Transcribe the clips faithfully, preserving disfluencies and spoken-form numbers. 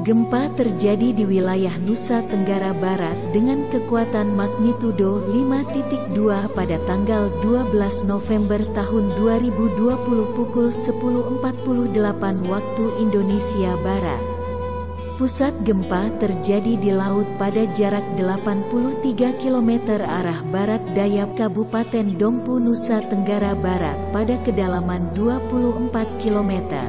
Gempa terjadi di wilayah Nusa Tenggara Barat dengan kekuatan magnitudo lima titik dua pada tanggal dua belas November tahun dua ribu dua puluh pukul sepuluh empat puluh delapan waktu Indonesia Barat. Pusat gempa terjadi di laut pada jarak delapan puluh tiga kilometer arah barat daya Kabupaten Dompu, Nusa Tenggara Barat pada kedalaman dua puluh empat kilometer.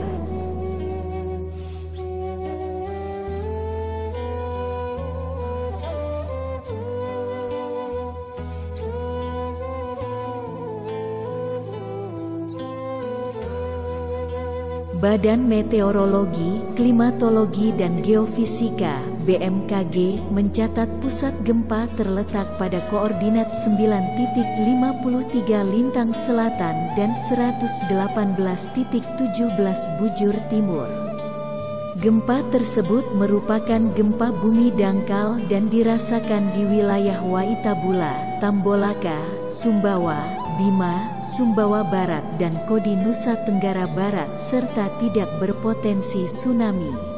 Badan Meteorologi, Klimatologi dan Geofisika (B M K G) mencatat pusat gempa terletak pada koordinat sembilan titik lima puluh tiga lintang selatan dan seratus delapan belas titik tujuh belas bujur timur. Gempa tersebut merupakan gempa bumi dangkal dan dirasakan di wilayah Waitabula, Tambolaka, Sumbawa, Bima, Sumbawa Barat dan Kodi Nusa Tenggara Barat serta tidak berpotensi tsunami.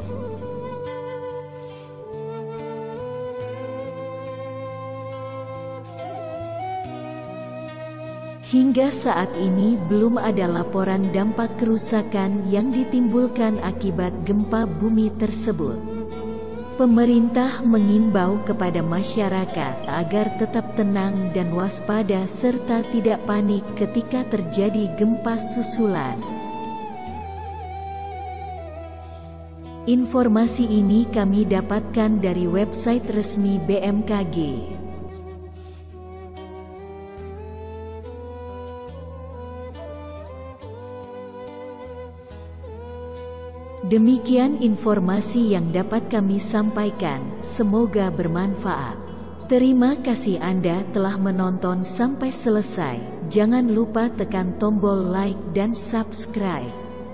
Hingga saat ini belum ada laporan dampak kerusakan yang ditimbulkan akibat gempa bumi tersebut. Pemerintah mengimbau kepada masyarakat agar tetap tenang dan waspada serta tidak panik ketika terjadi gempa susulan. Informasi ini kami dapatkan dari website resmi B M K G. Demikian informasi yang dapat kami sampaikan, semoga bermanfaat. Terima kasih Anda telah menonton sampai selesai. Jangan lupa tekan tombol like dan subscribe.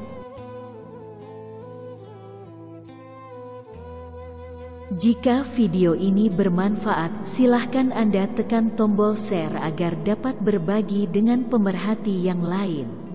Jika video ini bermanfaat, silahkan Anda tekan tombol share agar dapat berbagi dengan pemerhati yang lain.